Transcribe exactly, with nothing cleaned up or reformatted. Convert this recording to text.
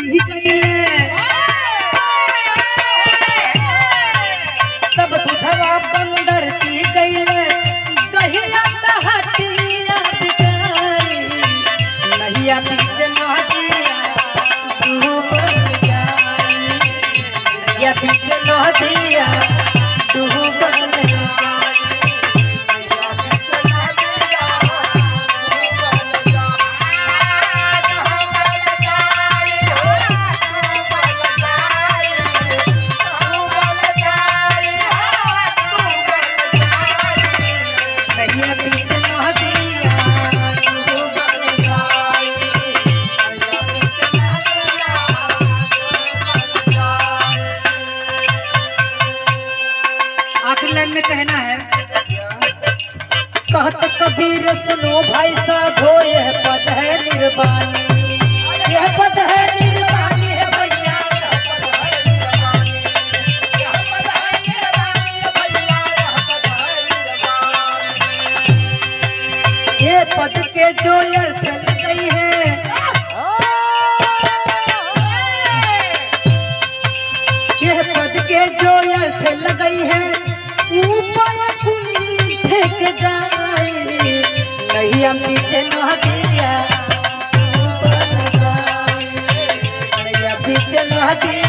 सब दुधवा बंदर की गईले कहिया हटिया बिचारी नहिया बीच नदिया डूबल जाई या बीच नदिया डूबल आखिरी लाइन में कहना है कहत कबीर सुनो भाई साधो यह पद है निर्वाणी यह पद है निर्वाणी है भैया ये पद के जो अर्थ गई है यह पद के जो अर्थ लगई है ऊपर फेंक जाए नैया पीछे नदिया नैया पीछे नदिया